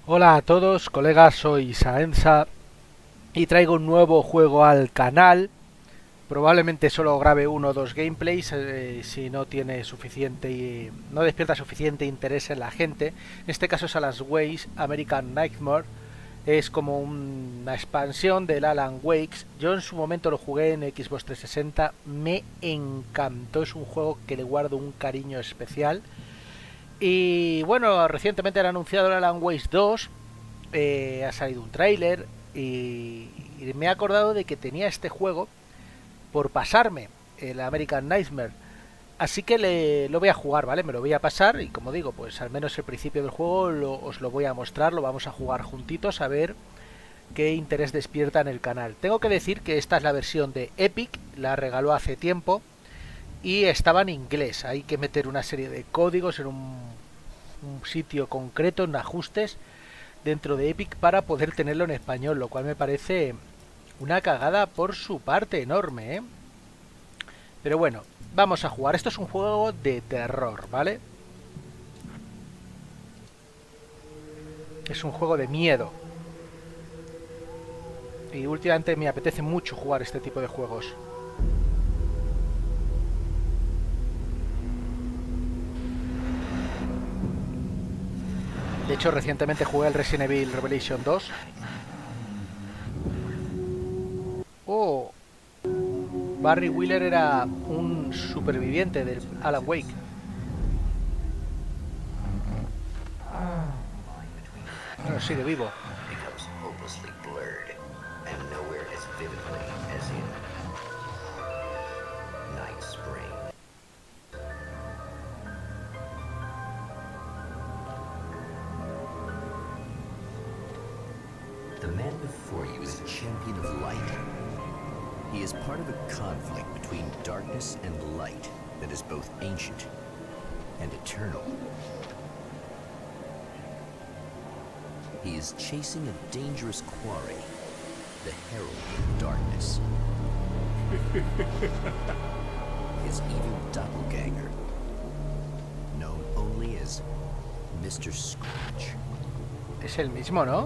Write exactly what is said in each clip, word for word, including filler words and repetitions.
Hola a todos, colegas, soy Saenza y traigo un nuevo juego al canal. Probablemente solo grabe uno o dos gameplays eh, si no tiene suficiente, no despierta suficiente interés en la gente. En este caso es Alan Wake's American Nightmare. Es como un- una expansión del Alan Wake. Yo en su momento lo jugué en Xbox trescientos sesenta, me encantó, es un juego que le guardo un cariño especial. Y bueno, recientemente han anunciado el Alan Wake dos, eh, ha salido un tráiler y, y me he acordado de que tenía este juego por pasarme, el American Nightmare. Así que le, lo voy a jugar, ¿vale? Me lo voy a pasar y como digo, pues al menos el principio del juego lo, os lo voy a mostrar, lo vamos a jugar juntitos a ver qué interés despierta en el canal. Tengo que decir que esta es la versión de Epic, la regaló hace tiempo y estaba en inglés. Hay que meter una serie de códigos en un, un sitio concreto, en ajustes, dentro de Epic para poder tenerlo en español, lo cual me parece una cagada por su parte enorme, ¿eh? Pero bueno, vamos a jugar. Esto es un juego de terror, ¿vale? Es un juego de miedo. Y últimamente me apetece mucho jugar este tipo de juegos. De hecho, recientemente jugué el Resident Evil Revelation dos. Oh, Barry Wheeler era un superviviente del Alan Wake. Bueno, sigue vivo. Becomes hopelessly blurred and nowhere as vividly as in Night Spring. The man before you is a champion of light. He is part of a conflict between darkness and light that is both ancient and eternal. He is chasing a dangerous quarry, the Herald of Darkness. His evil doppelganger, known only as Mister Scratch. Es el mismo, ¿no?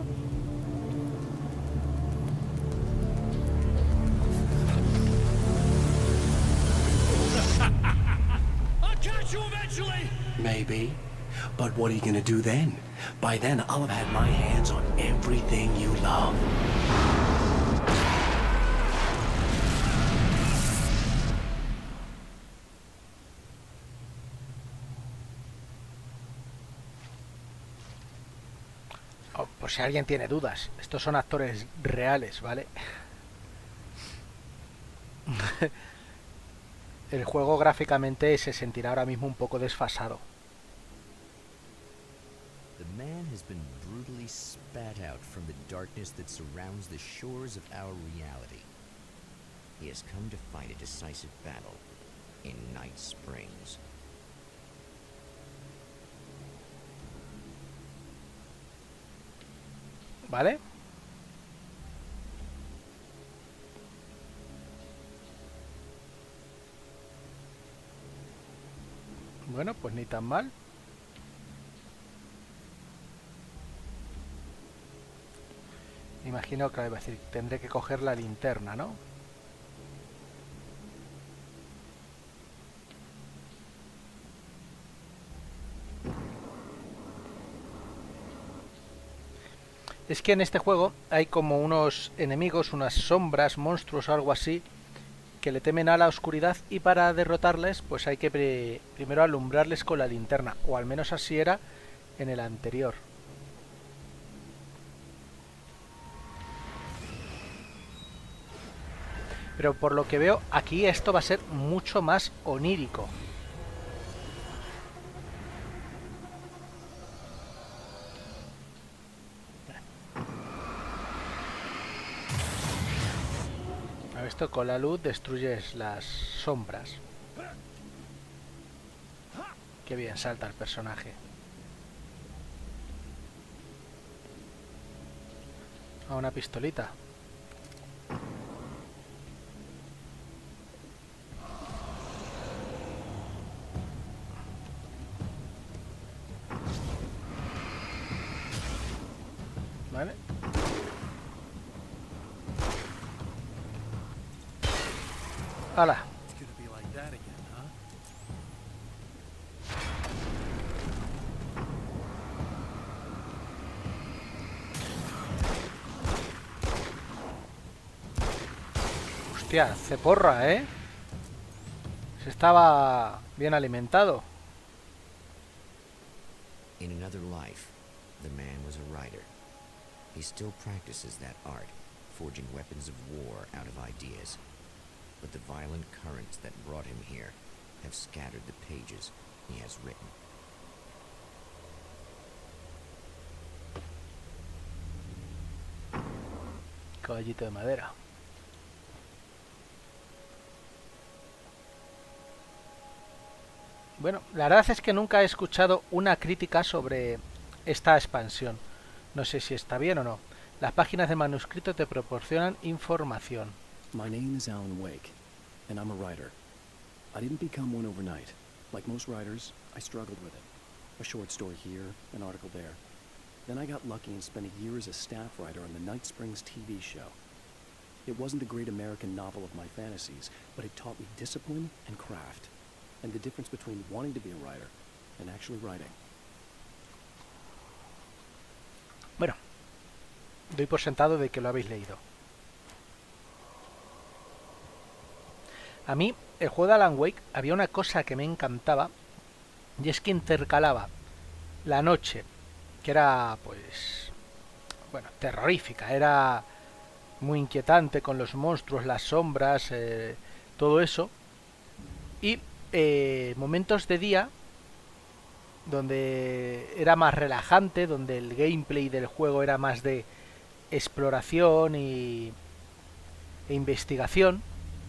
I'll catch you eventually! Maybe. But what are you gonna do then? By then, I'll have had my hands on everything you love. Oh, por si alguien tiene dudas, estos son actores reales, ¿vale? El juego gráficamente se sentirá ahora mismo un poco desfasado. The man has been brutally spat out from the darkness that surrounds the shores of our reality. He has come to fight a decisive battle in Night Springs. ¿Vale? Bueno, pues ni tan mal. Imagino que va a decir, tendré que coger la linterna, ¿no? Es que en este juego hay como unos enemigos, unas sombras, monstruos o algo así, que le temen a la oscuridad y para derrotarles pues hay que pre primero alumbrarles con la linterna, o al menos así era en el anterior. Pero por lo que veo aquí esto va a ser mucho más onírico. Esto con la luz destruyes las sombras. Qué bien salta el personaje. A una pistolita. ¿vale? ¡Hala! Hostia, hace porra, ¿eh? Se estaba bien alimentado. In another life, the man was a writer. He still practices that art, forging weapons of war out of ideas. But the violent currents that brought him here have scattered the pages he has written. Caballito de madera. Bueno, la verdad es que nunca he escuchado una crítica sobre esta expansión. No sé si está bien o no. Las páginas de manuscrito te proporcionan información. My name is Alan Wake, and I'm a writer. I didn't become one overnight. Like most writers, I struggled with it. A short story here, an article there. Then I got lucky and spent a year as a staff writer on the Night Springs T V show. It wasn't the great American novel of my fantasies, but it taught me discipline and craft, and the difference between wanting to be a writer and actually writing. Bueno, doy por sentado de que lo habéis leído. A mí, el juego de Alan Wake, había una cosa que me encantaba, y es que intercalaba la noche, que era, pues, bueno, terrorífica, era muy inquietante con los monstruos, las sombras, eh, todo eso, y eh, momentos de día, donde era más relajante, donde el gameplay del juego era más de exploración y e investigación.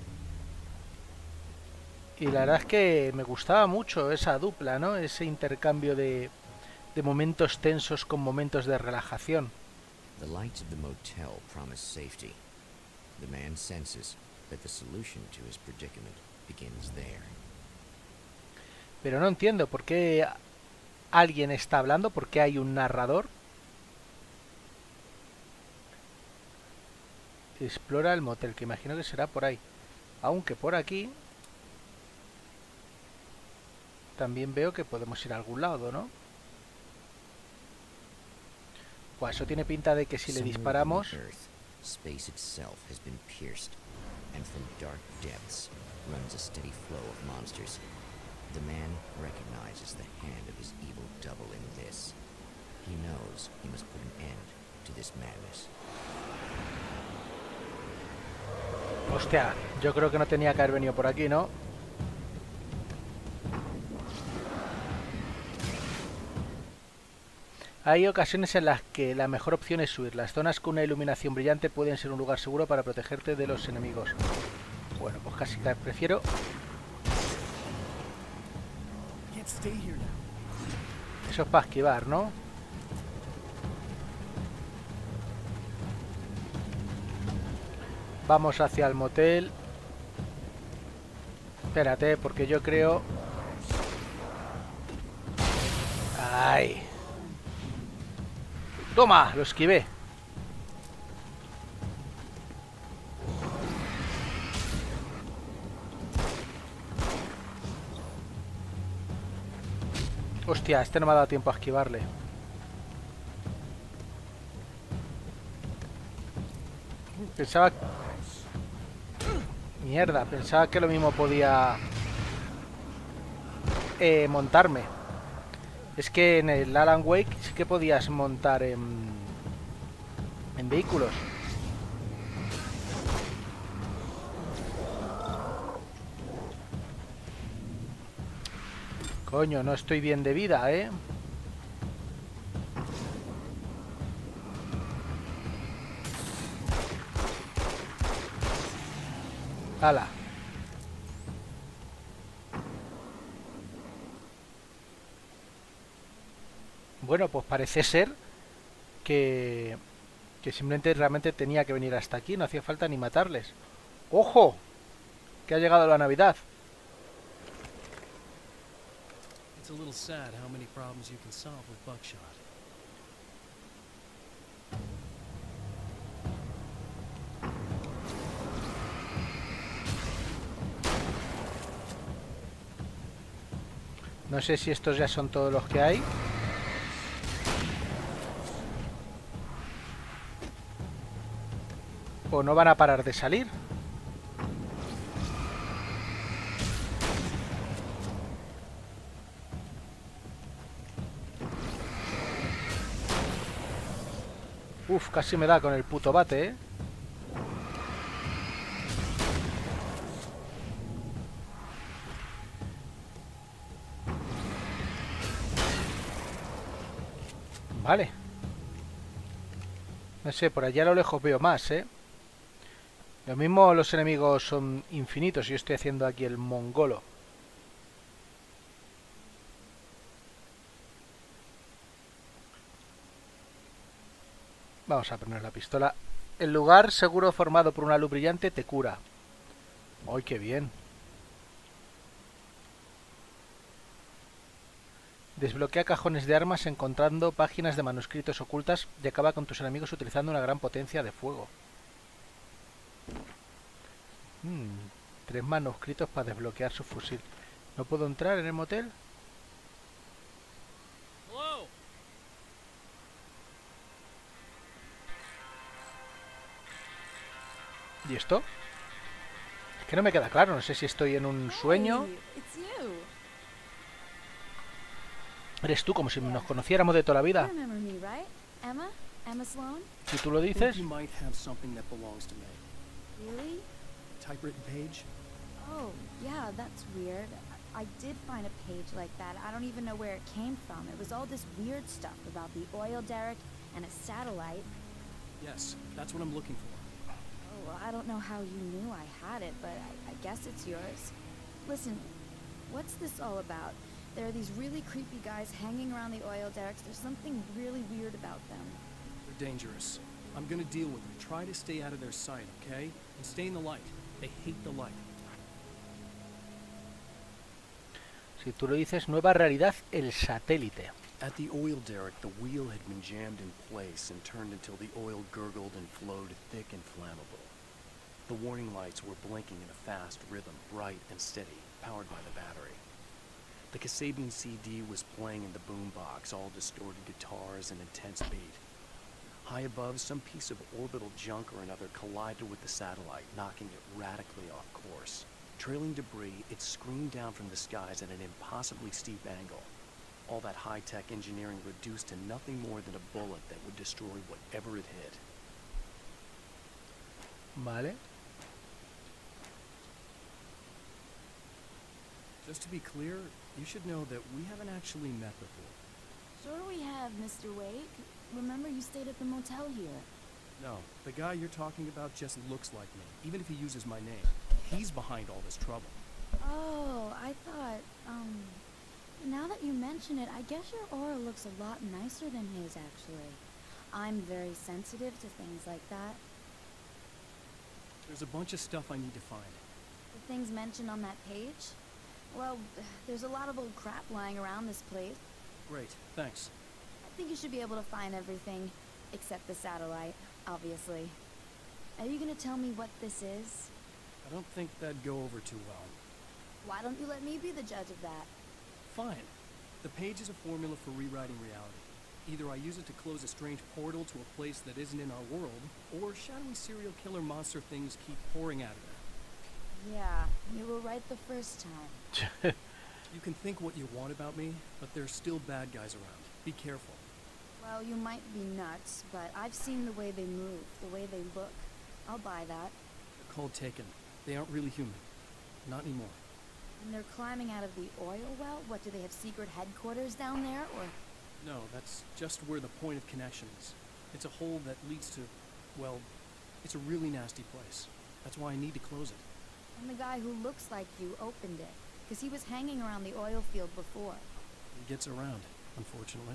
Y la verdad es que me gustaba mucho esa dupla, ¿no? Ese intercambio de, de momentos tensos con momentos de relajación. The lights of the motel promise safety. The man senses that the solution to his predicament begins there. Pero no entiendo por qué alguien está hablando, por qué hay un narrador. Explora el motel, que imagino que será por ahí. Aunque por aquí también veo que podemos ir a algún lado, ¿no? Pues eso tiene pinta de que si le disparamos... Space itself has been pierced, and from dark depths runs a steady flow of monsters. The man recognizes the hand of his evil double in this. He knows he must put an end to this madness. Hostia, yo creo que no tenía que haber venido por aquí, ¿no? Hay ocasiones en las que la mejor opción es huir. Las zonas con una iluminación brillante pueden ser un lugar seguro para protegerte de los enemigos. Bueno, pues casi que prefiero... Eso es para esquivar, ¿no? Vamos hacia el motel. Espérate, porque yo creo... ¡Ay! ¡Toma! Lo esquivé. Hostia, este no me ha dado tiempo a esquivarle. Pensaba... Mierda, pensaba que lo mismo podía... Eh, montarme. Es que en el Alan Wake sí que podías montar en... en vehículos. Coño, no estoy bien de vida, ¿eh? ¡Hala! Bueno, pues parece ser que... que simplemente realmente tenía que venir hasta aquí. No hacía falta ni matarles. ¡Ojo! Que ha llegado la Navidad. It's a little sad how many problems you can solve with buckshot. No sé si estos ya son todos los que hay. O no van a parar de salir. Uf, casi me da con el puto bate, ¿eh? Vale. No sé, por allá a lo lejos veo más, ¿eh? Lo mismo los enemigos son infinitos y yo estoy haciendo aquí el mongolo. Vamos a poner la pistola. El lugar seguro formado por una luz brillante te cura. ¡Ay, qué bien! Desbloquea cajones de armas encontrando páginas de manuscritos ocultas y acaba con tus enemigos utilizando una gran potencia de fuego. Hmm, tres manuscritos para desbloquear su fusil. ¿No puedo entrar en el motel? Hello. ¿Y esto? Es que no me queda claro, no sé si estoy en un sueño. Hey, it's you. Eres tú, como si nos conociéramos de toda la You vida. remember me, right? Emma? Emma Sloan? Si tú lo Think dices. you might have something that belongs to me. Really? Typewritten page? Oh, yeah, that's weird. I, I did find a page like that. I don't even know where it came from. It was all this weird stuff about the oil derrick and a satellite. Yes, that's what I'm looking for. Oh, well, I don't know how you knew I had it, but I, I guess it's yours. Listen, what's this all about? There are these really creepy guys hanging around the oil derricks. There's something really weird about them. They're dangerous. I'm gonna deal with them. Try to stay out of their sight, okay? And stay in the light. They hate the light. Si tú lo dices, nueva realidad, el satélite. At the oil derrick, the wheel had been jammed in place and turned until the oil gurgled and flowed thick and flammable. The warning lights were blinking in a fast rhythm, bright and steady, powered by the battery. The Kasabian C D was playing in the boombox, all distorted guitars and intense beat. High above, some piece of orbital junk or another collided with the satellite, knocking it radically off course. Trailing debris, it screamed down from the skies at an impossibly steep angle. All that high-tech engineering reduced to nothing more than a bullet that would destroy whatever it hit. Vale. Just to be clear, you should know that we haven't actually met before. Sure we have, Mister Wake. Remember you stayed at the motel here. No, the guy you're talking about just looks like me, even if he uses my name. He's behind all this trouble. Oh, I thought, um... now that you mention it, I guess your aura looks a lot nicer than his, actually. I'm very sensitive to things like that. There's a bunch of stuff I need to find. The things mentioned on that page? Well, there's a lot of old crap lying around this place. Great, thanks. I think you should be able to find everything, except the satellite, obviously. Are you gonna tell me what this is? I don't think that'd go over too well. Why don't you let me be the judge of that? Fine. The page is a formula for rewriting reality. Either I use it to close a strange portal to a place that isn't in our world, or shadowy serial killer monster things keep pouring out of there. Yeah, you were right the first time. You can think what you want about me, but there's still bad guys around. Be careful. Well, you might be nuts, but I've seen the way they move, the way they look. I'll buy that. They're called Taken. They aren't really human. Not anymore. And they're climbing out of the oil well? What, do they have secret headquarters down there, or...? No, that's just where the point of connection is. It's a hole that leads to, well, it's a really nasty place. That's why I need to close it. And the guy who looks like you opened it, because he was hanging around the oil field before. He gets around, unfortunately.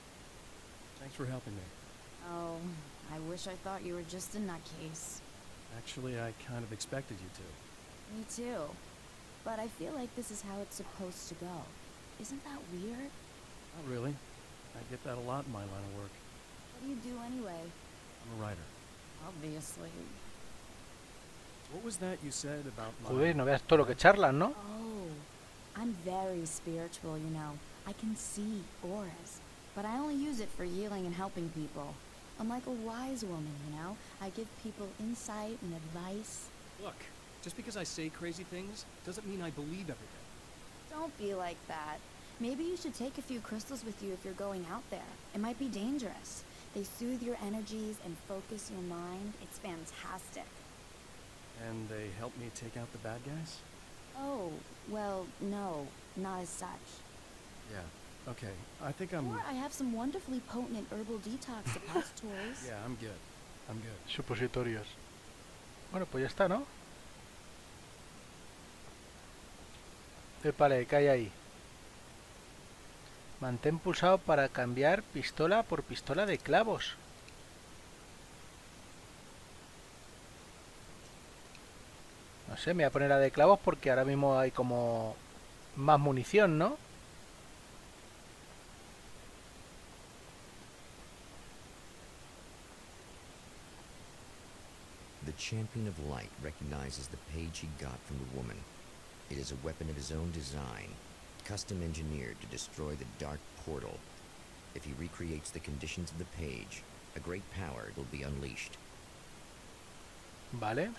Thanks for helping me. Oh, I wish I thought you were just a nutcase. Actually, I kind of expected you to. Me too. But I feel like this is how it's supposed to go. Isn't that weird? Not really. I get that a lot in my line of work. What do you do anyway? I'm a writer. Obviously. What was that you said about my... Joder, no veas todo lo que charlan, ¿no? Oh, I'm very spiritual, you know. I can see auras, but I only use it for healing and helping people. I'm like a wise woman, you know? I give people insight and advice. Look, just because I say crazy things doesn't mean I believe everything. Don't be like that. Maybe you should take a few crystals with you if you're going out there. It might be dangerous. They soothe your energies and focus your mind. It's fantastic. And they help me take out the bad guys? Oh, well, no, not as such. Yeah. Okay. I think I'm... Or I have some wonderfully potent and herbal detox suppositories. Yeah, I'm good. I'm good. Supositorios. Bueno, pues ya está, ¿no? Vale, ¿qué hay ahí? Mantén pulsado para cambiar pistola por pistola de clavos. No sé, me voy a poner la de clavos porque ahora mismo hay como más munición, ¿no? The Champion of Light recognizes the page he got from the woman. It is a weapon of his own design, custom engineered to destroy the Dark Portal. If he recreates the conditions of the page, a great power will be unleashed. Vale.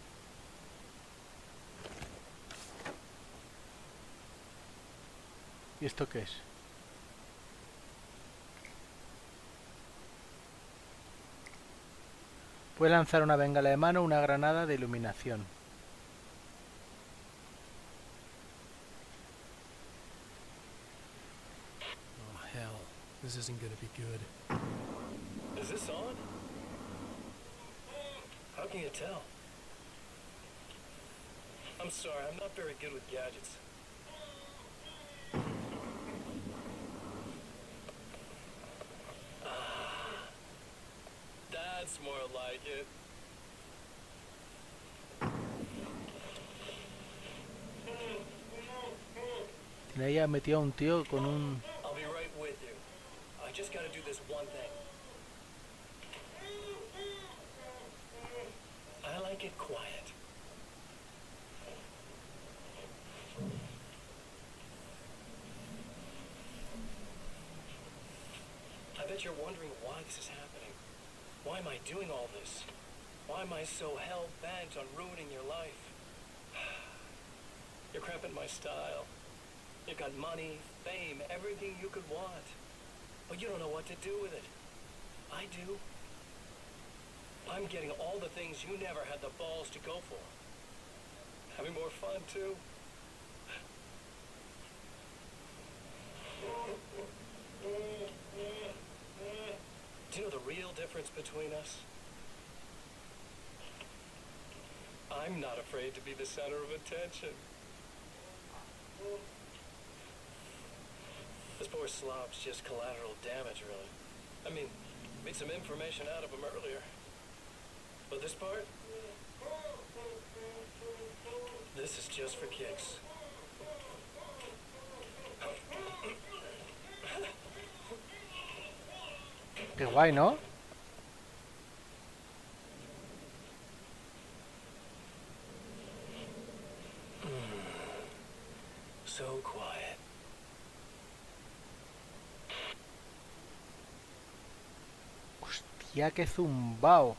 ¿Y esto qué es? Puede lanzar una bengala de mano o una granada de iluminación. Oh, hell. This isn't gonna be good. Is this on? How can you tell? I'm sorry, I'm not very good with gadgets. Ah, that's more like it. Tiene ahí metido a un tío con un... I'll be right with you. I just gotta do this one thing. I like it quiet. I bet you're wondering why this is happening. Why am I doing all this? Why am I so hell-bent on ruining your life? You're cramping my style. You've got money, fame, everything you could want. But you don't know what to do with it. I do. I'm getting all the things you never had the balls to go for. Having more fun, too. Do you know the real difference between us? I'm not afraid to be the center of attention. This poor slob's just collateral damage, really. I mean, made some information out of him earlier. But this part? This is just for kicks. Qué guay, ¿no? So quiet. Hostia, qué zumbao.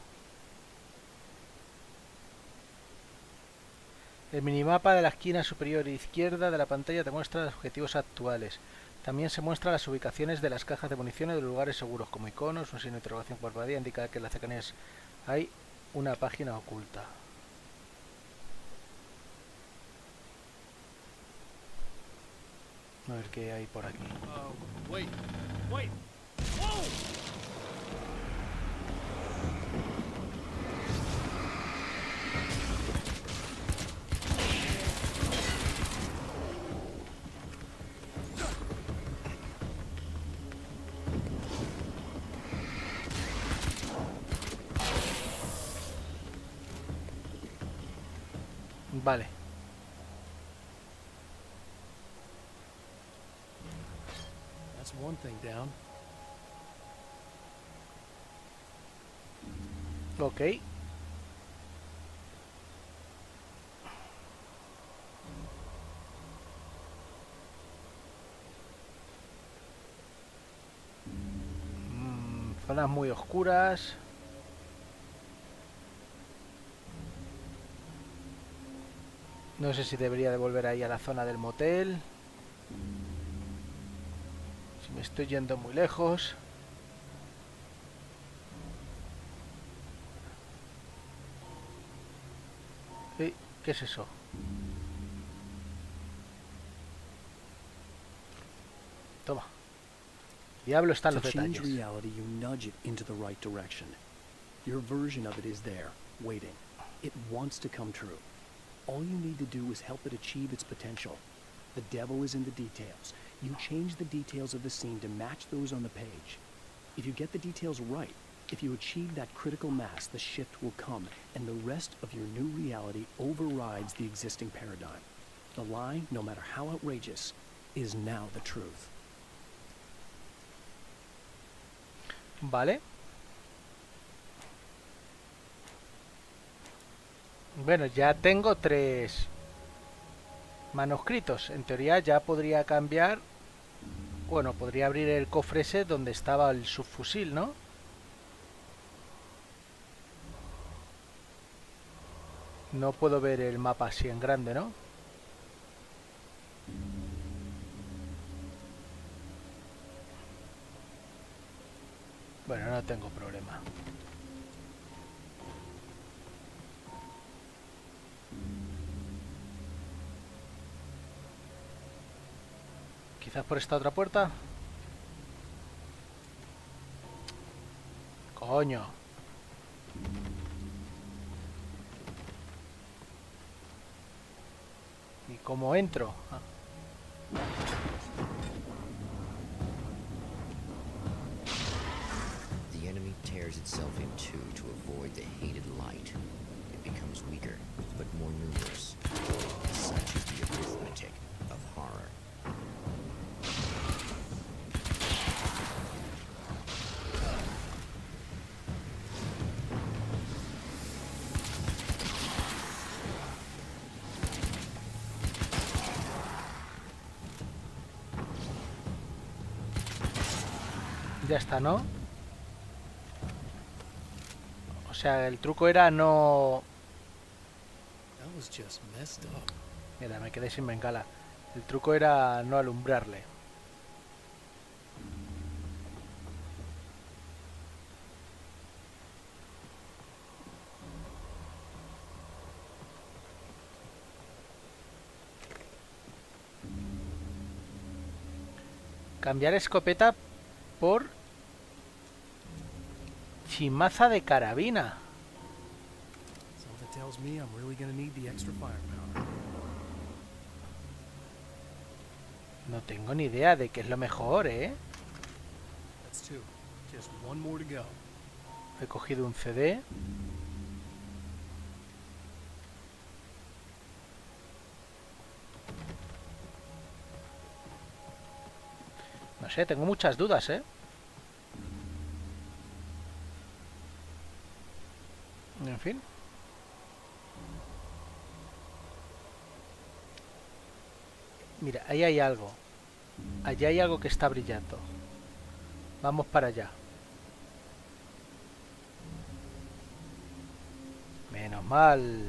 El minimapa de la esquina superior izquierda de la pantalla te muestra los objetivos actuales. También se muestran las ubicaciones de las cajas de munición y de los lugares seguros, como iconos, un signo de interrogación por parpadea, indica que en las cercanías hay una página oculta. A ver qué hay por aquí. Uh, wait. Wait. Whoa! Vale. That's one thing down. Ok. Zonas muy oscuras. No sé si debería de volver ahí a la zona del motel. Si me estoy yendo muy lejos. ¿Eh? ¿Qué es eso? Toma. Diablo está en los To change detalles. reality, you nudge it into the right direction. Your version of it is there, waiting. It wants to come true. All you need to do is help it achieve its potential. The devil is in the details. You change the details of the scene to match those on the page. If you get the details right, if you achieve that critical mass, the shift will come, and the rest of your new reality overrides the existing paradigm. The lie, no matter how outrageous, is now the truth. Vale. Bueno, ya tengo tres manuscritos. En teoría ya podría cambiar. Bueno, podría abrir el cofre ese donde estaba el subfusil, ¿no? No puedo ver el mapa así en grande, ¿no? Bueno, no tengo problema. Quizás por esta otra puerta. Coño. ¿Y cómo entro? Ah. The enemy tears itself in two to avoid the hated light. It becomes weaker, but more numerous. Such is the arithmetic of horror. Ya está, ¿no? O sea, el truco era no... That was just messed up. Mira, me quedé sin bengala. El truco era no alumbrarle. Cambiar escopeta por chimaza de carabina. Something tells me I'm really gonna need the extra firepower. No tengo ni idea de qué es lo mejor, ¿eh? That's two. Just one more to go. He cogido un C D. No sé, tengo muchas dudas, ¿eh? En fin. Mira, ahí hay algo. Allí hay algo que está brillando. Vamos para allá. Menos mal.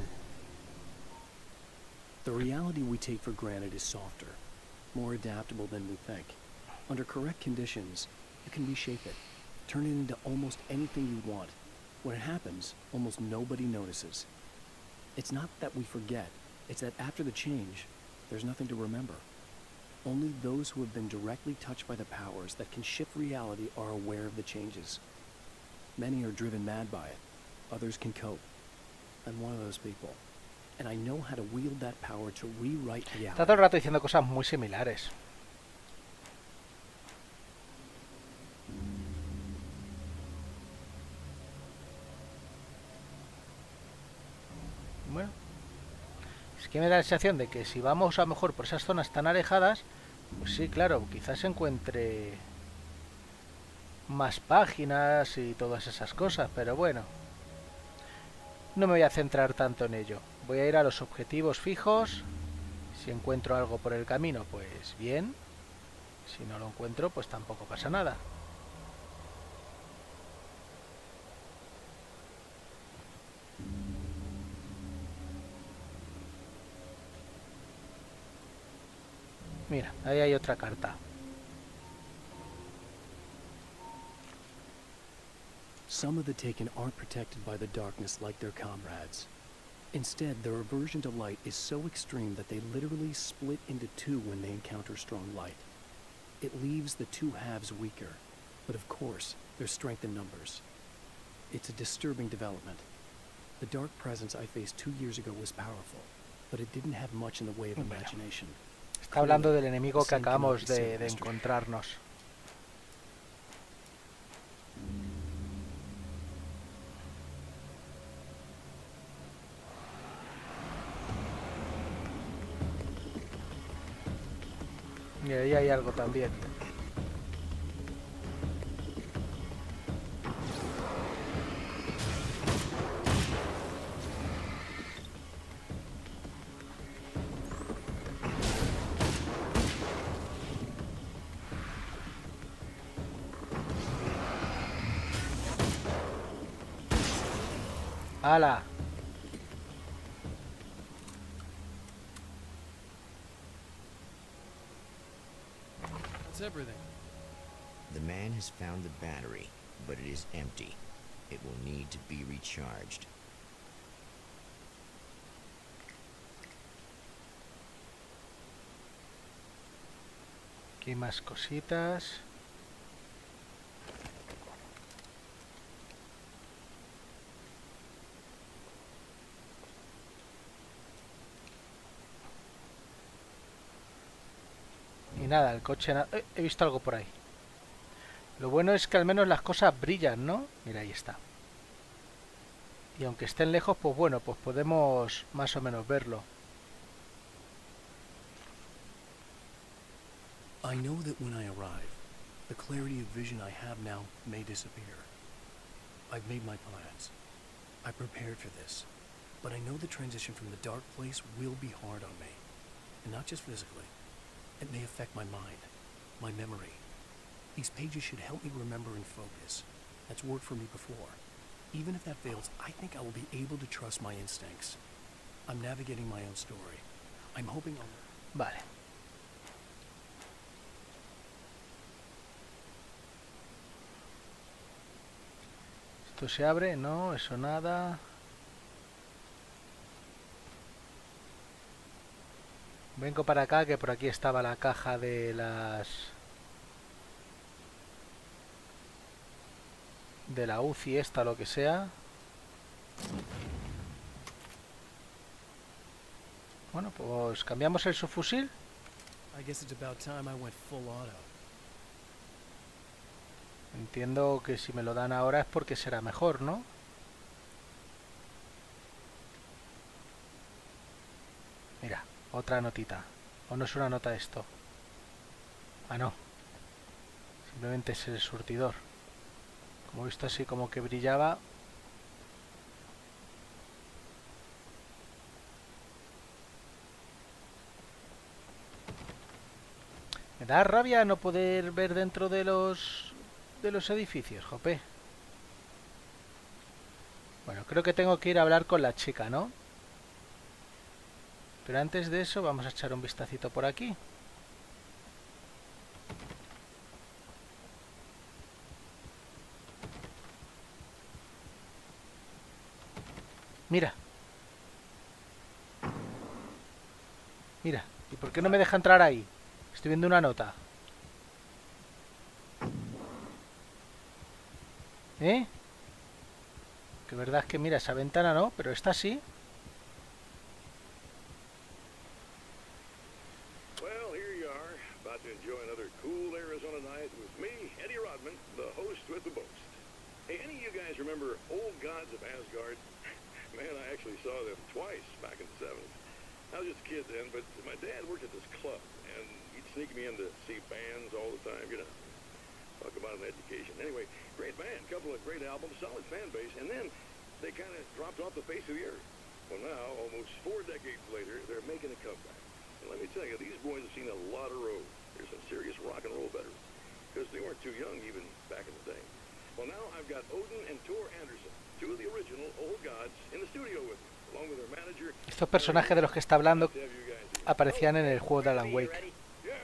The reality we take for granted is softer, more adaptable than we think. Under correct conditions, you can reshape it, turn it into almost anything you want. When it happens, almost nobody notices. It's not that we forget, it's that after the change, there's nothing to remember. Only those who have been directly touched by the powers that can shift reality are aware of the changes. Many are driven mad by it, others can cope. I'm one of those people, and I know how to wield that power to rewrite reality. Está todo el rato diciendo cosas muy similares. Bueno, es que me da la sensación de que si vamos a lo mejor por esas zonas tan alejadas, pues sí, claro, quizás encuentre más páginas y todas esas cosas, pero bueno, no me voy a centrar tanto en ello. Voy a ir a los objetivos fijos. Si encuentro algo por el camino, pues bien. Si no lo encuentro, pues tampoco pasa nada. Mira, ahí hay otra carta. Some of the Taken aren't protected by the darkness like their comrades. Instead, their aversion to light is so extreme that they literally split into two when they encounter strong light. It leaves the two halves weaker, but of course, there's strength in numbers. It's a disturbing development. The dark presence I faced two years ago was powerful, but it didn't have much in the way of imagination. Está hablando del enemigo que acabamos de, de encontrarnos. Y ahí hay algo también. ¡Hala! That's everything. The man has found the battery, but it is empty. It will need to be recharged. Aquí más cositas. Y nada, el coche... Na eh, he visto algo por ahí. Lo bueno es que al menos las cosas brillan, ¿no? Mira, ahí está. Y aunque estén lejos, pues bueno, pues podemos más o menos verlo. I know that when I arrive, the clarity of vision I have now may disappear. I've made my plans. I prepared for this. But I know the transition from the dark place will be hard on me. And not just physically. It may affect my mind, my memory. These pages should help me remember and focus. That's worked for me before. Even if that fails, I think I will be able to trust my instincts. I'm navigating my own story. I'm hoping I'll... Vale. ¿Esto se abre? No, eso nada. Vengo para acá, que por aquí estaba la caja de las... de la U C I esta, lo que sea. Bueno, pues cambiamos el subfusil. I guess it's about time I went full auto. Entiendo que si me lo dan ahora es porque será mejor, ¿no? Mira, otra notita. ¿O no es una nota esto? Ah, no. Simplemente es el surtidor. Como he visto así como que brillaba. Me da rabia no poder ver dentro de los... de los edificios, jope. Bueno, creo que tengo que ir a hablar con la chica, ¿no? Pero antes de eso vamos a echar un vistacito por aquí. Mira. Mira. ¿Y por qué no me deja entrar ahí? Estoy viendo una nota. ¿Eh? Que verdad es que mira, esa ventana no, pero esta sí. Well, here you are, about to enjoy another cool Arizona night with me, Eddie Rodman, the host with the boast. Hey, any of you guys remember Old Gods of Asgard? Man, I actually saw them twice back in the seventies. I was just a kid then, but my dad worked at this club, and he'd sneak me in to see bands all the time, you know. Talk about an education. Anyway, great band, couple of great albums, solid fan base, and then they kind of dropped off the face of the earth. Well, now, almost four decades later, they're making a comeback. And let me tell you, these boys have seen a lot of road. They're some serious rock and roll veterans, because they weren't too young even back in the day. Well, now I've got Odin and Tor Anderson, two of the original Old Gods, in the studio with me, along with their manager. Estos personajes de los que está hablando aparecían en el juego de Alan Wake. Yeah,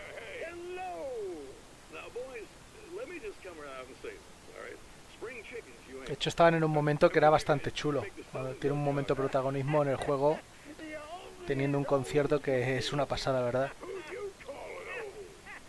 out and say this, all right? Spring chickens, you De ain't. hecho, estaban en un momento que era bastante chulo. Cuando tiene un momento de protagonismo en el juego, teniendo un concierto que es una pasada, ¿verdad? Who you calling old?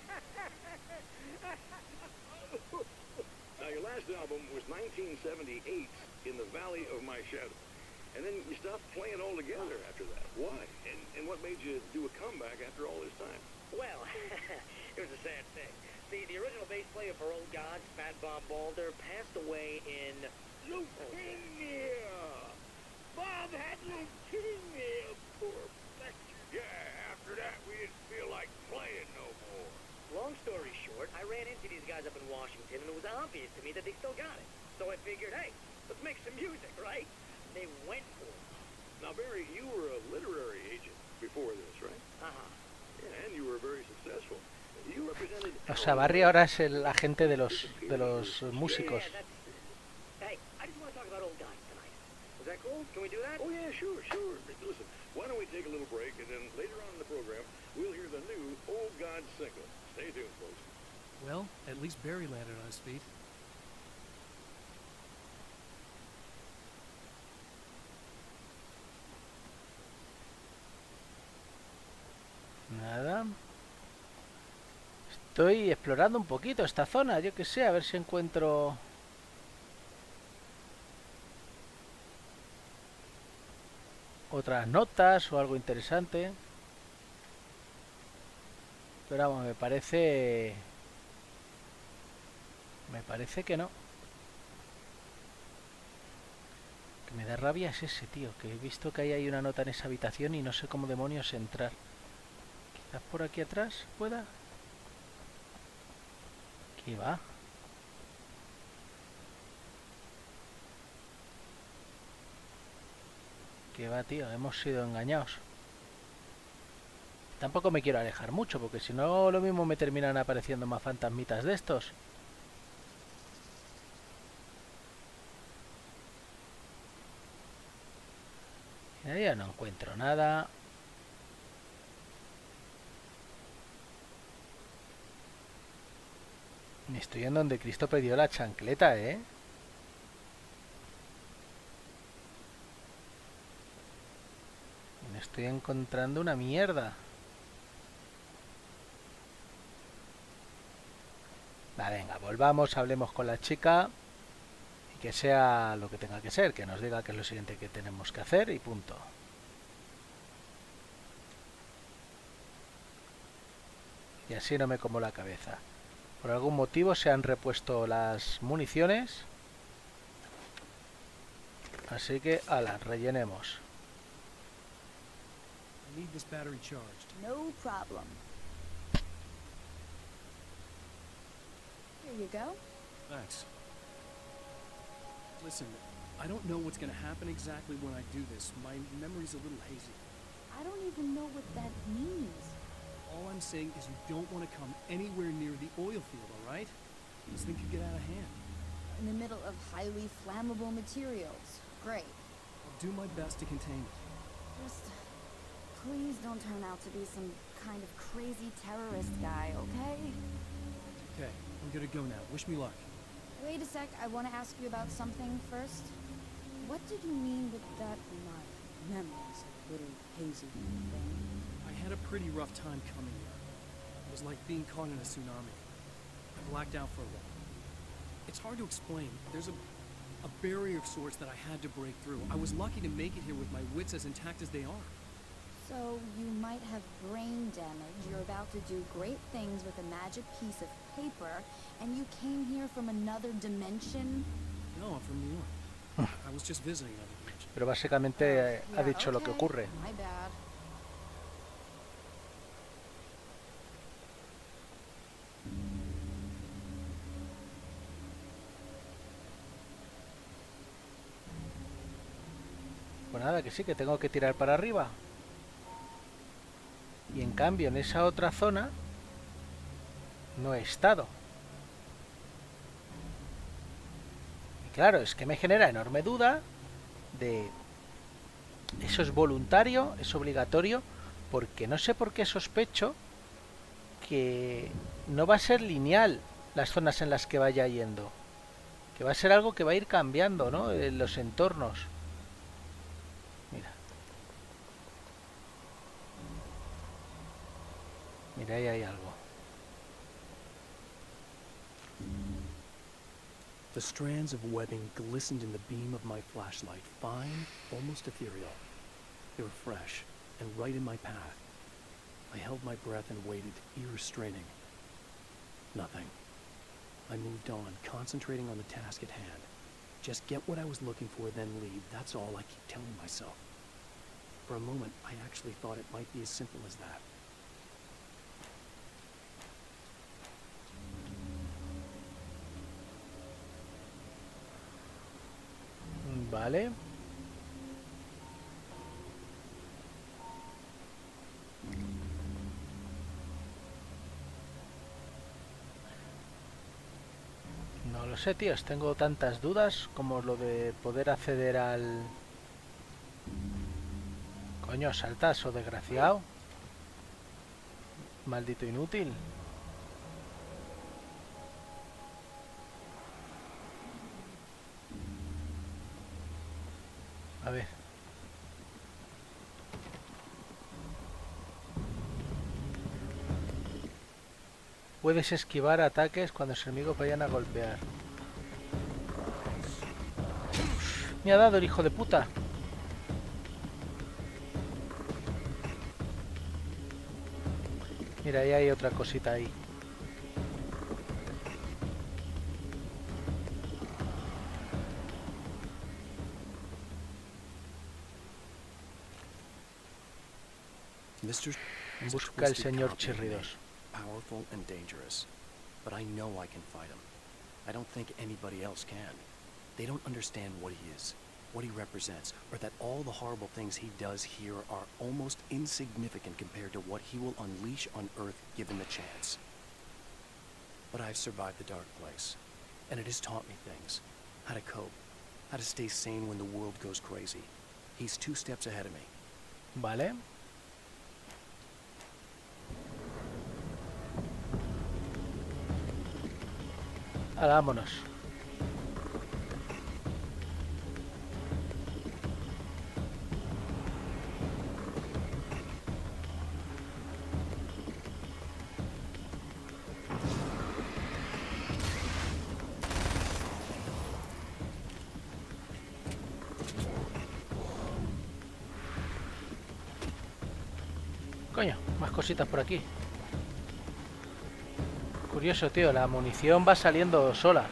Now, your last album was nineteen seventy-eight, In the Valley of My Shadow. And then you stopped playing altogether after that. Why? And, and what made you do a comeback after all this time? Well, it was a sad thing. See, the original bass player for Old Gods, Fat Bob Balder, passed away in Leukemia! Bob had leukemia, poor bastard. Yeah, after that, we didn't feel like playing no more. Long story short, I ran into these guys up in Washington, and it was obvious to me that they still got it. So I figured, hey, let's make some music, right? They went for it. Now, Barry, you were a literary agent before this, right? Uh-huh. Yeah, and you were very successful. You represented... O sea, Barry ahora es el agente de los, de los músicos. Yeah, that's... Hey, I just want to talk about Old Gods tonight. Is that cool? Can we do that? Oh, yeah, sure, sure. Listen, why don't we take a little break, and then later on in the program, we'll hear the new Old God single. Stay tuned, folks. Well, at least Barry landed on his feet. Nada. Estoy explorando un poquito esta zona, yo que sé, a ver si encuentro... otras notas o algo interesante. Pero vamos, me parece... Me parece que no. Que me da rabia es ese, tío. Que he visto que ahí hay una nota en esa habitación y no sé cómo demonios entrar. Quizás por aquí atrás pueda. Aquí va. Que va, tío. Hemos sido engañados. Tampoco me quiero alejar mucho, porque si no, lo mismo me terminan apareciendo más fantasmitas de estos. Y ya no encuentro nada. Me estoy en donde Cristo perdió la chancleta, ¿eh? Me estoy encontrando una mierda. Va, venga, volvamos, hablemos con la chica y que sea lo que tenga que ser, que nos diga qué es lo siguiente que tenemos que hacer y punto. Y así no me como la cabeza. Por algún motivo se han repuesto las municiones. Así que, ala, rellenemos. I need this battery charged. No problem. Here you go. Thanks. Listen, I don't know what's gonna happen exactly when I do this. My memory's a little hazy. I don't even know what that means. All I'm saying is you don't want to come anywhere near the oil field, all right? This thing could get out of hand. In the middle of highly flammable materials. Great. I'll do my best to contain it. Just please don't turn out to be some kind of crazy terrorist guy, okay? Okay, I'm gonna go now. Wish me luck. Wait a sec, I want to ask you about something first. What did you mean with that line? Memories, little hazy thing. I had a pretty rough time coming here. It was like being caught in a tsunami. I blacked out for a while. It's hard to explain. There's a, a barrier of sorts that I had to break through. I was lucky to make it here with my wits as intact as they are. So you might have brain damage. You're about to do great things with a magic piece of paper, and you came here from another dimension? No, I'm from New York. I was just visiting another dimension. Pero básicamente eh, ha Yeah, dicho lo que okay. ocurre. My bad. Pues nada, que sí, que tengo que tirar para arriba. Y en cambio en esa otra zona no he estado. Y claro, es que me genera enorme duda de... ¿Eso es voluntario? ¿Es obligatorio? Porque no sé por qué sospecho que no va a ser lineal las zonas en las que vaya yendo. Que va a ser algo que va a ir cambiando, ¿no? En los entornos. Mira. Mira, ahí hay algo. The strands of webbing glistened in the beam of my flashlight, fine, almost ethereal. They were fresh and right in my path. I held my breath and waited, ears straining. Nothing. I moved on, concentrating on the task at hand. Just get what I was looking for, then leave. That's all I keep telling myself. For a moment, I actually thought it might be as simple as that. Vale. No lo sé, tíos. Tengo tantas dudas como lo de poder acceder al... Coño, saltas, o desgraciado. Maldito inútil. A ver. Puedes esquivar ataques cuando los enemigos vayan a golpear. Me ha dado el hijo de puta. Mira, ahí hay otra cosita ahí. Mister Busca el señor Chirridos. Powerful and dangerous, but I know I can fight him. I don't think anybody else can. They don't understand what he is, what he represents, or that all the horrible things he does here are almost insignificant compared to what he will unleash on Earth given the chance. But I've survived the dark place, and it has taught me things. How to cope, how to stay sane when the world goes crazy. He's two steps ahead of me. Vale. Ahora vámonos. Coño, más cositas por aquí. Curioso, tío, la munición va saliendo sola.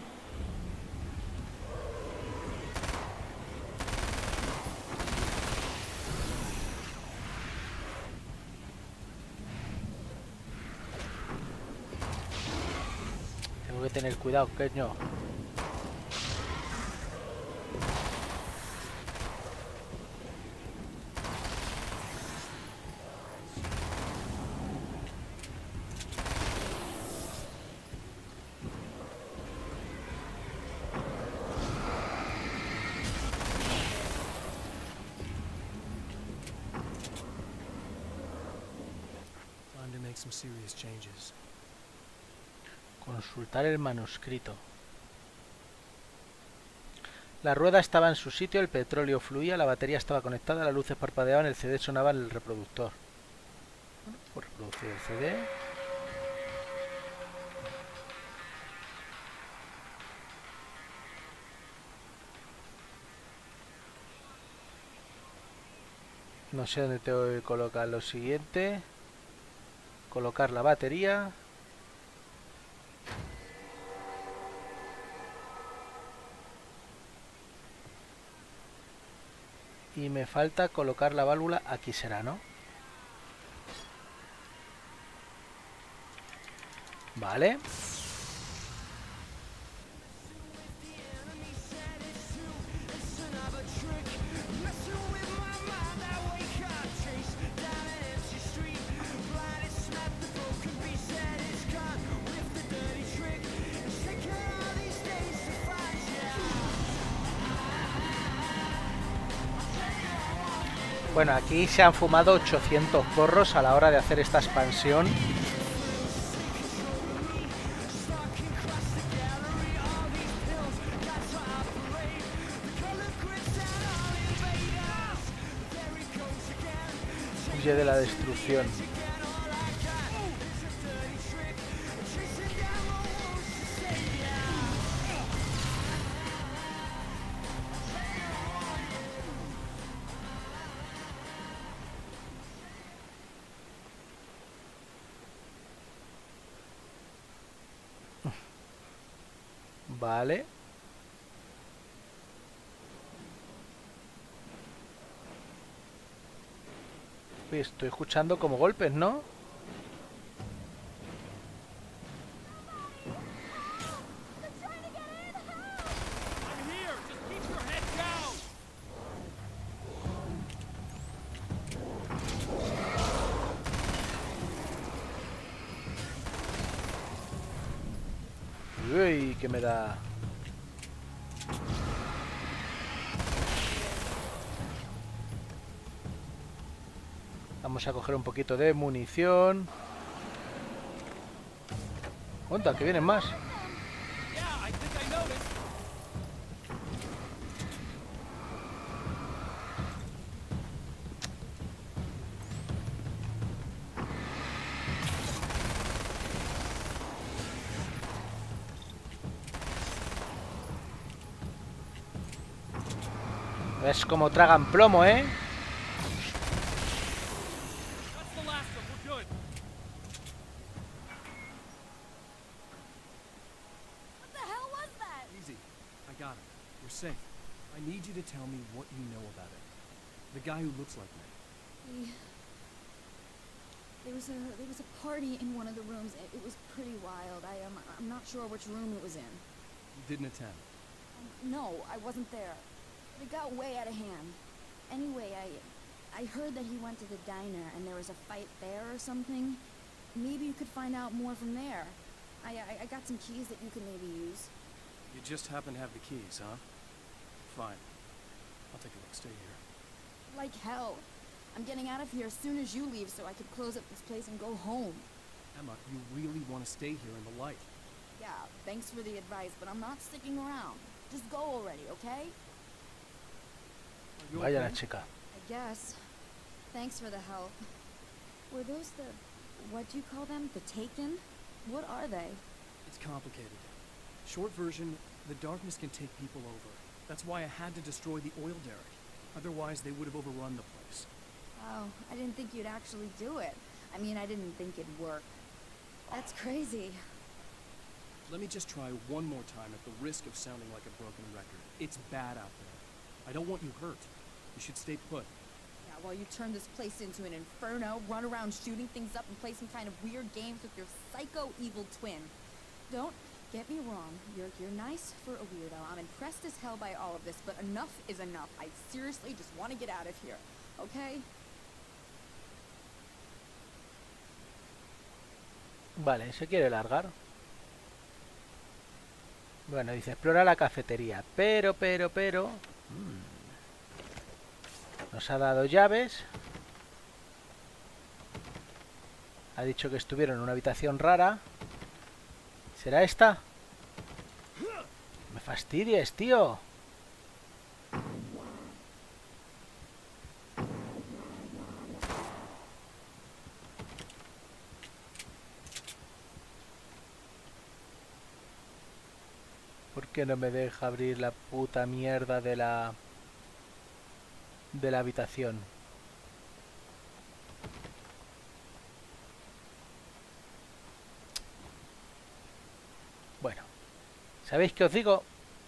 Tengo que tener cuidado, coño. Some serious changes. Consultar el manuscrito. La rueda estaba en su sitio, el petróleo fluía, la batería estaba conectada, las luces parpadeaban, el C D sonaba en el reproductor. Bueno, pues reproducir el C D. No sé dónde tengo que colocar lo siguiente. Colocar la batería. Y me falta colocar la válvula. Aquí será, ¿no? Vale. Bueno, aquí se han fumado ochocientos porros a la hora de hacer esta expansión. huye de la destrucción. Vale. Uy, estoy escuchando como golpes, ¿no? Uy, que me da. Vamos a coger un poquito de munición. ¡Onda, que vienen más! Es como tragan plomo, ¿eh? Safe. I need you to tell me what you know about it. The guy who looks like me. He... There was a there was a party in one of the rooms. It, it was pretty wild. I am I'm not sure which room it was in. You didn't attend? Um, no, I wasn't there. But it got way out of hand. Anyway, I I heard that he went to the diner and there was a fight there or something. Maybe you could find out more from there. I I, I got some keys that you could maybe use. You just happen to have the keys, huh? Fine. I'll take a look. Stay here. Like hell. I'm getting out of here as soon as you leave so I could close up this place and go home. Emma, you really want to stay here in the light. Yeah, thanks for the advice, but I'm not sticking around. Just go already, okay? Vaya la chica. I guess. Thanks for the help. Were those the... what do you call them? The Taken? What are they? It's complicated. Short version, the darkness can take people over. That's why I had to destroy the oil derrick. Otherwise, they would have overrun the place. Oh, I didn't think you'd actually do it. I mean, I didn't think it'd work. That's crazy. Let me just try one more time at the risk of sounding like a broken record. It's bad out there. I don't want you hurt. You should stay put. Yeah, while you turn this place into an inferno, run around shooting things up and play some kind of weird games with your psycho evil twin. Don't get me wrong, you're, you're nice for a weirdo. I'm impressed as hell by all of this, but enough is enough. I seriously just want to get out of here, okay? Vale, se quiere largar. Bueno, dice, explora la cafetería. Pero, pero, pero... Mmm. Nos ha dado llaves. Ha dicho que estuvieron en una habitación rara. ¿Será esta? Me fastidies, tío. ¿Por qué no me deja abrir la puta mierda de la... de la habitación? Bueno, ¿sabéis qué os digo?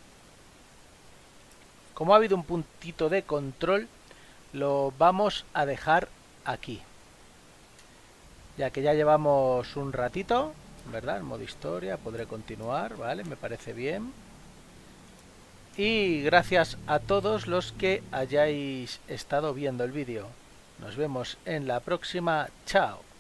Como ha habido un puntito de control, lo vamos a dejar aquí. Ya que ya llevamos un ratito, ¿verdad? En modo historia, podré continuar, ¿vale? Me parece bien. Y gracias a todos los que hayáis estado viendo el vídeo. Nos vemos en la próxima. Chao.